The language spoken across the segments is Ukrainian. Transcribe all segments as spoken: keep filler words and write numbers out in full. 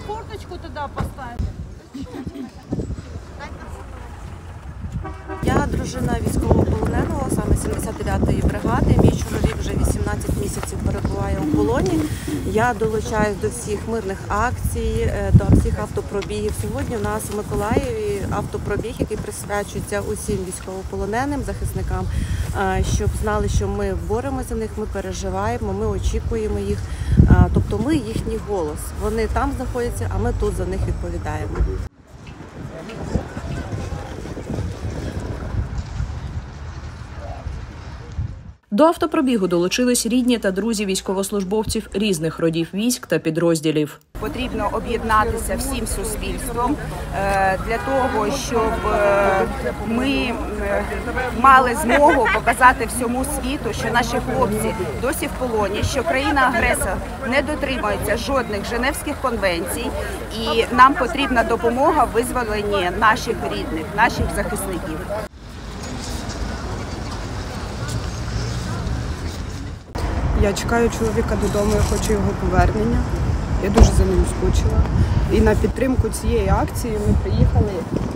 форточку туда поставить. Я дружина військовополоненого, саме сімдесят дев'ятої бригади. Мій чоловік вже вісімнадцять місяців перебуває у полоні. Я долучаюсь до всіх мирних акцій, до всіх автопробігів. Сьогодні у нас у Миколаєві автопробіг, який присвячується усім військовополоненим захисникам, щоб знали, що ми боремося за них, ми переживаємо, ми очікуємо їх. Тобто ми їхній голос. Вони там знаходяться, а ми тут за них відповідаємо. До автопробігу долучились рідні та друзі військовослужбовців різних родів військ та підрозділів. Потрібно об'єднатися всім суспільством для того, щоб ми мали змогу показати всьому світу, що наші хлопці досі в полоні, що країна-агресор не дотримується жодних Женевських конвенцій, і нам потрібна допомога в визволенні наших рідних, наших захисників. Я чекаю чоловіка додому, я хочу його повернення. Я дуже за ним скучила. І на підтримку цієї акції ми приїхали,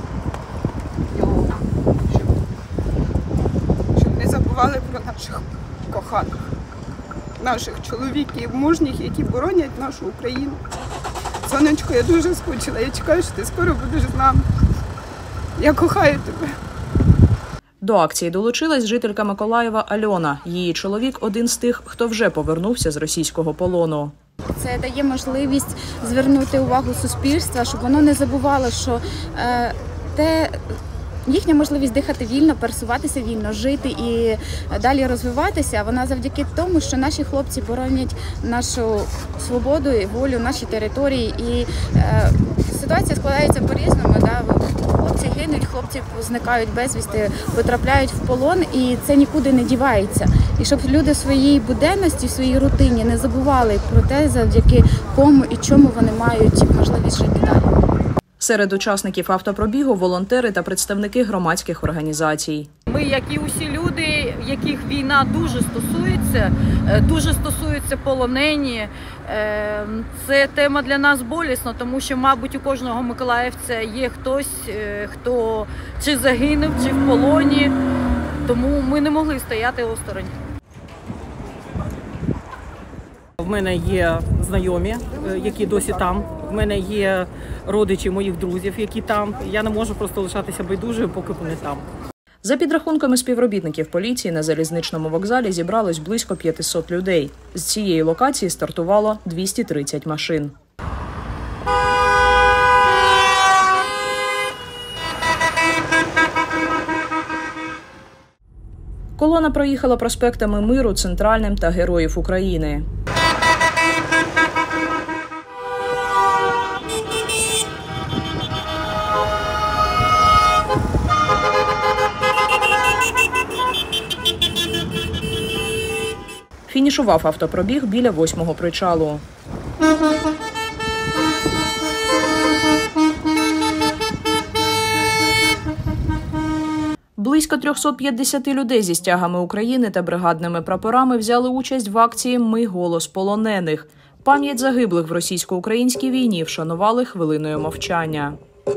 щоб, щоб не забували про наших коханих, наших чоловіків, мужніх, які боронять нашу Україну. Сонечко, я дуже скучила, я чекаю, що ти скоро будеш з нами. Я кохаю тебе. До акції долучилась жителька Миколаєва Альона. Її чоловік – один з тих, хто вже повернувся з російського полону. Це дає можливість звернути увагу суспільства, щоб воно не забувало, що е, те, їхня можливість дихати вільно, пересуватися вільно, жити і далі розвиватися, вона завдяки тому, що наші хлопці боронять нашу свободу і волю, наші території. І е, ситуація складається по-різному. Да? Хлопці гинуть, хлопці зникають безвісти, потрапляють в полон, і це нікуди не дівається. І щоб люди в своїй буденності, в своїй рутині не забували про те, завдяки кому і чому вони мають можливість жити далі. Серед учасників автопробігу – волонтери та представники громадських організацій. Ми, як і усі люди, яких війна дуже стосується, дуже стосується полонені. Це тема для нас болісна, тому що, мабуть, у кожного миколаївця є хтось, хто чи загинув, чи в полоні, тому ми не могли стояти осторонь. В мене є знайомі, які досі там. В мене є родичі моїх друзів, які там. Я не можу просто лишатися байдужою, поки вони там. За підрахунками співробітників поліції, на залізничному вокзалі зібралось близько п'ятисот людей. З цієї локації стартувало двісті тридцять машин. Колона проїхала проспектами Миру, Центральним та Героїв України. Фінішував автопробіг біля восьмого причалу. Близько трьохсот п'ятдесят людей зі стягами України та бригадними прапорами взяли участь в акції «Ми – голос полонених». Пам'ять загиблих в російсько-українській війні вшанували хвилиною мовчання.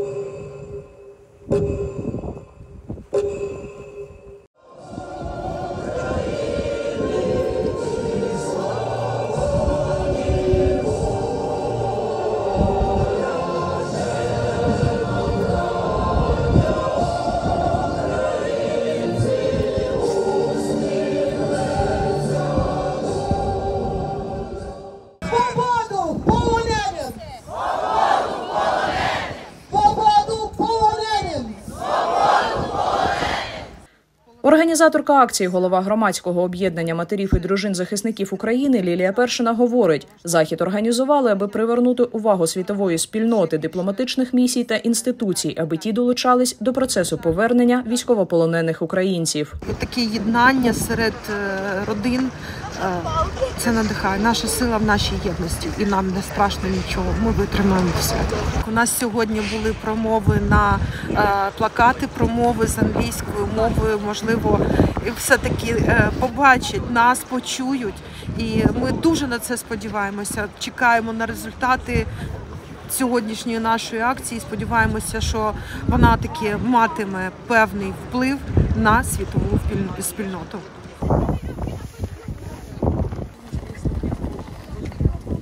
Організаторка акції, голова громадського об'єднання матерів і дружин захисників України Лілія Першина говорить, захід організували, аби привернути увагу світової спільноти, дипломатичних місій та інституцій, аби ті долучались до процесу повернення військовополонених українців. Таке єднання серед родин – це надихає. Наша сила в нашій єдності, і нам не страшно нічого, ми витримаємо все. У нас сьогодні були промови на плакати, промови з англійською мовою, можливо, все-таки побачать нас, почують. І ми дуже на це сподіваємося, чекаємо на результати сьогоднішньої нашої акції. Сподіваємося, що вона таки матиме певний вплив на світову спільноту.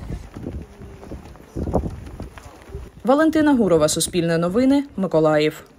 Валентина Гурова, Суспільне новини, Миколаїв.